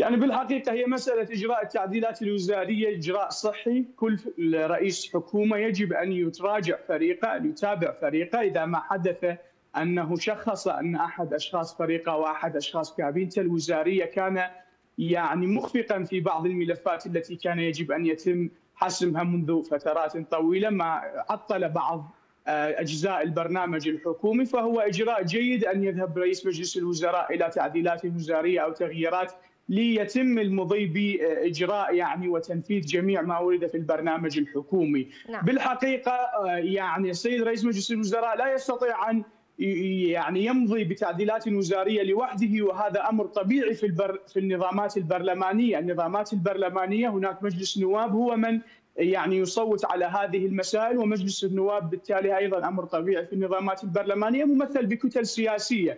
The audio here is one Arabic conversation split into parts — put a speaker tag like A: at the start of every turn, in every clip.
A: يعني بالحقيقة هي مسألة إجراء التعديلات الوزارية إجراء صحي. كل رئيس حكومة يجب أن يتراجع فريقه، أن يتابع فريقه. إذا ما حدث أنه شخص أن أحد أشخاص فريقه وأحد أشخاص كابينته الوزارية كان يعني مخفقا في بعض الملفات التي كان يجب أن يتم حسمها منذ فترات طويلة، ما عطل بعض أجزاء البرنامج الحكومي، فهو إجراء جيد أن يذهب رئيس مجلس الوزراء إلى تعديلات وزارية أو تغييرات ليتم المضي بإجراء يعني وتنفيذ جميع ما ورد في البرنامج الحكومي.
B: نعم.
A: بالحقيقة يعني السيد رئيس مجلس الوزراء لا يستطيع أن يعني يمضي بتعديلات وزارية لوحده، وهذا أمر طبيعي في النظامات البرلمانية. النظامات البرلمانية هناك مجلس نواب هو من يعني يصوت على هذه المسائل، ومجلس النواب بالتالي أيضا أمر طبيعي في النظامات البرلمانية ممثل بكتل سياسية.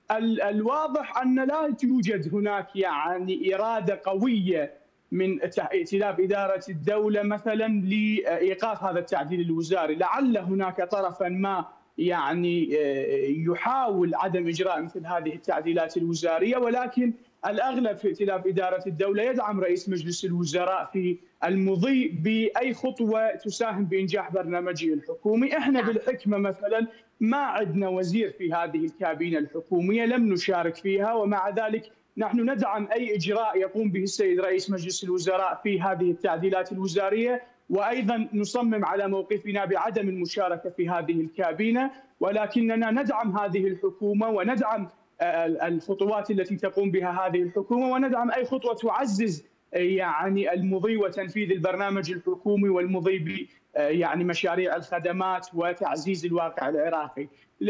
A: الواضح أن لا توجد هناك يعني إرادة قوية من ائتلاف إدارة الدولة مثلا لإيقاف هذا التعديل الوزاري. لعل هناك طرفا ما يعني يحاول عدم إجراء مثل هذه التعديلات الوزارية، ولكن الأغلب في ائتلاف إدارة الدولة يدعم رئيس مجلس الوزراء في المضي بأي خطوة تساهم بإنجاح برنامجه الحكومي. احنا بالحكمة مثلا ما عندنا وزير في هذه الكابينة الحكومية، لم نشارك فيها، ومع ذلك نحن ندعم أي إجراء يقوم به السيد رئيس مجلس الوزراء في هذه التعديلات الوزارية، وأيضا نصمم على موقفنا بعدم المشاركة في هذه الكابينة، ولكننا ندعم هذه الحكومة وندعم الخطوات التي تقوم بها هذه الحكومة، وندعم أي خطوة تعزز يعني المضي وتنفيذ البرنامج الحكومي والمضي ب يعني مشاريع الخدمات وتعزيز الواقع العراقي.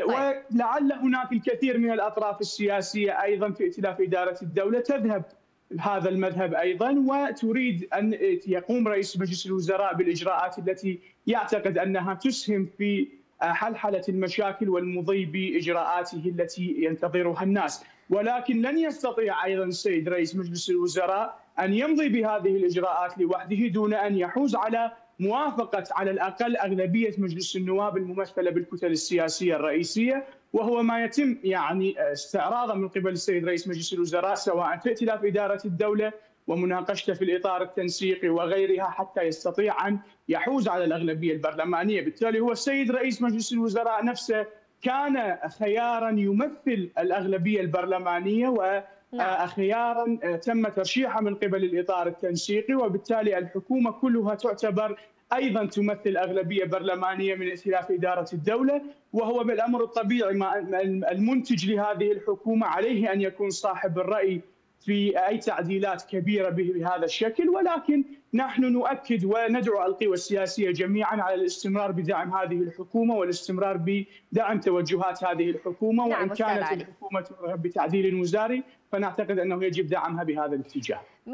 A: ولعل هناك الكثير من الأطراف السياسية أيضا في ائتلاف إدارة الدولة تذهب هذا المذهب أيضا، وتريد أن يقوم رئيس مجلس الوزراء بالإجراءات التي يعتقد أنها تسهم في حلحلة المشاكل والمضي بإجراءاته التي ينتظرها الناس. ولكن لن يستطيع أيضا السيد رئيس مجلس الوزراء أن يمضي بهذه الإجراءات لوحده دون أن يحوز على موافقة على الأقل أغلبية مجلس النواب الممثلة بالكتل السياسية الرئيسية، وهو ما يتم يعني استعراضه من قبل السيد رئيس مجلس الوزراء سواء في ائتلاف إدارة الدولة ومناقشته في الإطار التنسيقي وغيرها حتى يستطيع أن يحوز على الأغلبية البرلمانية. بالتالي هو السيد رئيس مجلس الوزراء نفسه كان خيارا يمثل الأغلبية البرلمانية وخيارا تم ترشيحه من قبل الإطار التنسيقي، وبالتالي الحكومة كلها تعتبر أيضا تمثل أغلبية برلمانية من ائتلاف إدارة الدولة، وهو بالأمر الطبيعي المنتج لهذه الحكومة عليه أن يكون صاحب الرأي في أي تعديلات كبيرة بهذا الشكل. ولكن نحن نؤكد وندعو القوى السياسية جميعا على الاستمرار بدعم هذه الحكومة والاستمرار بدعم توجهات هذه الحكومة. وإن كانت الحكومة ترغب بتعديل وزاري فنعتقد أنه يجب دعمها بهذا الاتجاه.